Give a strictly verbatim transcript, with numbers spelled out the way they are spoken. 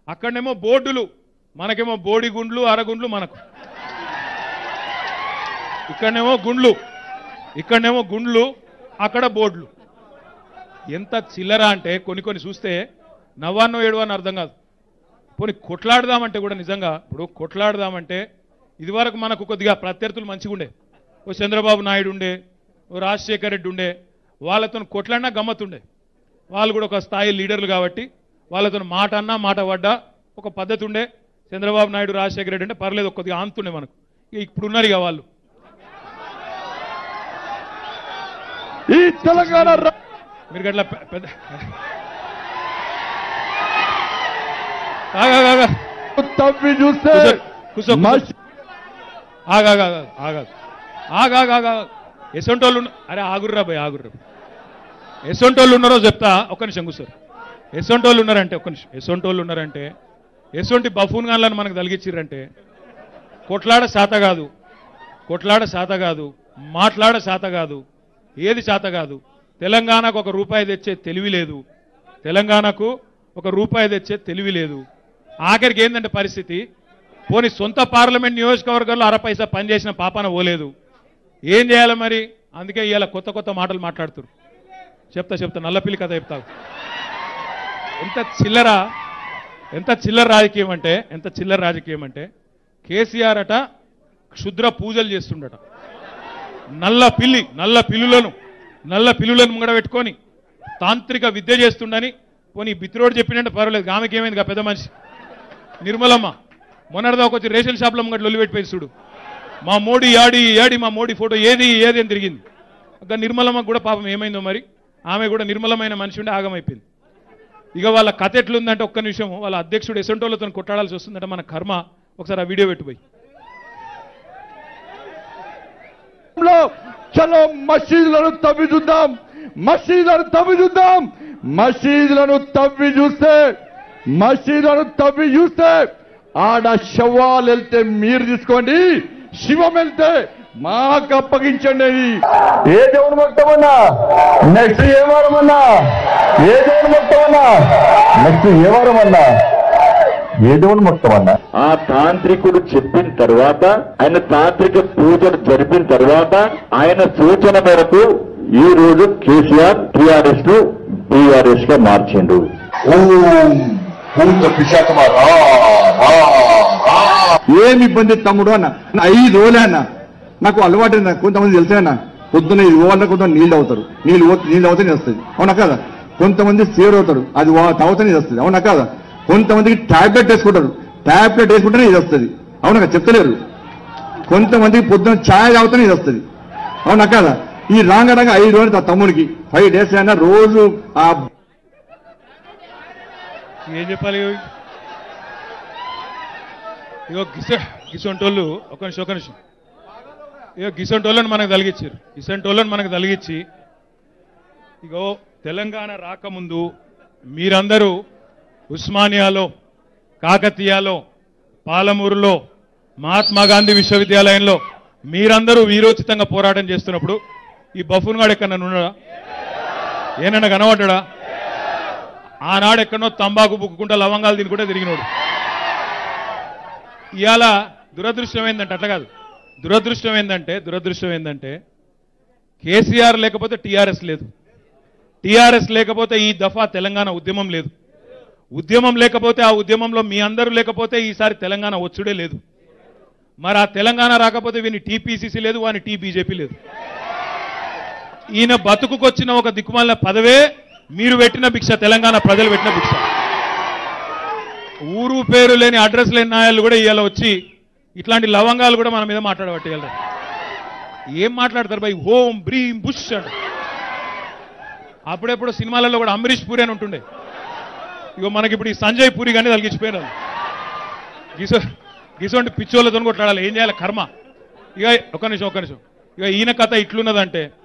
అక్కడనేమో బోర్డులు, మనకేమో బోడి గుండ్లు అరగుండ్లు మనకు. ఇక్కడనేమో గుండ్లు, ఇక్కడనేమో గుండ్లు, అక్కడ బోర్డులు. ఎంత చిల్లర అంటే కొన్ని కొన్ని చూస్తే నవ్వాన్నో ఏడువన్నో అర్థం కాదు. పోనీ కొట్లాడదామంటే కూడా నిజంగా ఇప్పుడు కొట్లాడదామంటే ఇదివరకు మనకు కొద్దిగా ప్రత్యర్థులు మంచిగా ఉండే. ఓ చంద్రబాబు నాయుడు ఉండే, ఓ రాజశేఖర రెడ్డి ఉండే, వాళ్ళతో కొట్లాడినా గమ్మత్తుండే. వాళ్ళు కూడా ఒక స్థాయి లీడర్లు కాబట్టి వాళ్ళతో మాట అన్నా మాట పడ్డా ఒక పద్ధతి ఉండే. చంద్రబాబు నాయుడు రాజశేఖర రెడ్డి అంటే పర్లేదు, కొద్దిగా ఆంతుండే మనకు. ఇప్పుడు ఉన్నారు ఇక వాళ్ళు. ఈ తెలంగాణ మీరు గట్లా పెద్ద తవ్వి చూస్తే ఆగా ఎసొంటోళ్ళు అరే ఆగుర్రా భయ్ ఆగుర్రా. ఎసొంటోళ్ళు ఉన్నారో చెప్తా, ఒక్క నిమిషం కూర్చోరు. ఎసొంటోళ్ళు ఉన్నారంటే ఒక్క నిమిషం ఎసొంటోళ్ళు ఉన్నారంటే ఎసొంటి బఫూన్ గాన్లను మనకు తలిగించారంటే కొట్లాడ శాత కాదు, కొట్లాడ శాత కాదు, మాట్లాడ శాత కాదు, ఏది శాత కాదు. తెలంగాణకు ఒక రూపాయి తెచ్చే తెలివి లేదు, తెలంగాణకు ఒక రూపాయి తెచ్చే తెలివి లేదు. ఆఖరికి ఏంటంటే పరిస్థితి, పోనీ సొంత పార్లమెంట్ నియోజకవర్గంలో అర పైసా పనిచేసిన పాపాన పోలేదు. ఏం చేయాలి మరి? అందుకే ఇవాళ కొత్త కొత్త మాటలు మాట్లాడుతున్నారు. చెప్తా చెప్తా నల్లపిల్లి కథ చెప్తావు. ఎంత చిల్లర, ఎంత చిల్లర రాజకీయం అంటే, ఎంత చిల్లర రాజకీయం అంటే కేసీఆర్ అట క్షుద్ర పూజలు చేస్తుండట. నల్ల పిల్లి నల్ల పిల్లులను నల్ల పిల్లులను ముంగడ పెట్టుకొని తాంత్రిక విద్య చేస్తుండని పోనీ బిత్రోడు చెప్పినట్టు పర్వాలేదు. ఆమెకి ఏమైంది కా పెద్ద మనిషి నిర్మలమ్మ మొన్నటిదా వచ్చి రేషన్ షాప్లో ముంగట లొల్లి పెట్టిపోయి చూడు, మా మోడీ యాడి యాడి మా మోడీ ఫోటో ఏది ఏది అని తిరిగింది. ఇంకా నిర్మలమ్మకు కూడా పాపం ఏమైందో మరి, ఆమె కూడా నిర్మలమైన మనిషి ఉంటే ఆగమైపోయింది. ఇక వాళ్ళ కథ ఎట్లుందంటే ఒక్క నిమిషం, వాళ్ళ అధ్యక్షుడు ఎసంటోళ్లతో కొట్టాడాల్సి వస్తుందంటే మన కర్మ. ఒకసారి ఆ వీడియో పెట్టిపోయి చలో మసీదులను తవ్వి చూద్దాం, మసీదులను తవ్వి చూద్దాం. మసీదులను తవ్వి చూస్తే మసీదులను తవ్వి చూస్తే ఆడ శవాలు వెళ్తే మీరు తీసుకోండి, శివం వెళ్తే మాకు అప్పగించండి. ఏ దేవుడు మొట్టమన్నా నెక్స్ట్ ఏ వారం అన్నా, ఏ దేవుడు మొట్టమన్నా నెక్స్ట్ ఏ వారం అన్నా, ఏ దేవుడు మొట్టమన్నా ఆ తాంత్రికుడు చెప్పిన తర్వాత, ఆయన తాంత్రిక పూజలు జరిపిన తర్వాత ఆయన సూచన మేరకు ఈ రోజు కేసీఆర్ టీఆర్ఎస్ ను బీఆర్ఎస్ గా మార్చిండు. ఏమి ఇబ్బంది తమ్ముడు అన్న, ఐదు రోజులే అన్న నాకు అలవాటు. కొంతమంది తెలిసే అన్న, పొద్దున్న ఇది వాళ్ళ కొంతమంది నీళ్ళు అవుతారు, నీళ్ళు నీళ్ళు అవుతానే వస్తుంది, అవునా కదా. కొంతమంది సేర్ అవుతారు, అది తాగుతానే వస్తుంది, అవునా కదా. కొంతమందికి టాబ్లెట్ వేసుకుంటారు, టాబ్లెట్ వేసుకుంటేనే ఇది వస్తుంది, అవునా కదా, చెప్తలేరు. కొంతమందికి పొద్దున్న ఛాయ్ తాగుతానే ఇది వస్తుంది, అవునా కదా. ఈ రాంగ రాంగ ఐదు రోజులు తమ్ముడికి ఫైవ్ డేస్ అయినా రోజు ఆ ఏం చెప్పాలి. ఇగో గిస గిసొంటోళ్ళు ఒక నిమిషం ఒక నిమిషం ఇగో గిసొంటోళ్ళని మనకు తలిగించారు. గిసొంటోళ్ళని మనకు తలిగించి ఇగో తెలంగాణ రాకముందు మీరందరూ ఉస్మానియాలో, కాకతీయాలో, పాలమూరులో, మహాత్మా గాంధీ విశ్వవిద్యాలయంలో మీరందరూ వీరోచితంగా పోరాటం చేస్తున్నప్పుడు ఈ బఫూన్ గాడు ఎక్కడన్నా ఉన్నాడా? ఏనన్నా కనబడ్డా? ఆనాడు ఎక్కడో తంబాకు బుక్కుంటా లవంగాలు తినుకుంటే తిరిగినోడు. ఇవాళ దురదృష్టం ఏంటంటే అట్లా కాదు, దురదృష్టం ఏంటంటే దురదృష్టం ఏంటంటే కేసీఆర్ లేకపోతే టీఆర్ఎస్ లేదు, టీఆర్ఎస్ లేకపోతే ఈ దఫా తెలంగాణ ఉద్యమం లేదు, ఉద్యమం లేకపోతే ఆ ఉద్యమంలో మీ అందరూ లేకపోతే ఈసారి తెలంగాణ వచ్చుడే లేదు. మరి ఆ తెలంగాణ రాకపోతే వీని టీపీసీసీ లేదు, వాని టీ బీజేపీ లేదు. ఈయన బతుకుకొచ్చిన ఒక దిక్కుమాలిన పదవే మీరు పెట్టిన భిక్ష, తెలంగాణ ప్రజలు పెట్టిన భిక్ష. ఊరు పేరు లేని అడ్రస్ లేని నాయాలు కూడా ఇవాళ వచ్చి ఇట్లాంటి లవంగాలు కూడా మన మీద మాట్లాడబట్టి ఏం మాట్లాడతారు భయ్? హోమ్ బ్రీమ్ బుష్ అంట. అప్పుడెప్పుడు సినిమాలలో కూడా అమరీష్ పూరి అని ఉంటుండే, ఇగో మనకి ఇప్పుడు ఈ సంజయ్ పూరి కానీ తలిగించిపోయినారు. గిసో గిసోంటి పిచ్చోళ్ళతో కొట్లాడాలి, ఏం చేయాలి కర్మ. ఇక ఒక నిమిషం ఒక నిమిషం ఇక ఈయన కథ ఇట్లున్నదంటే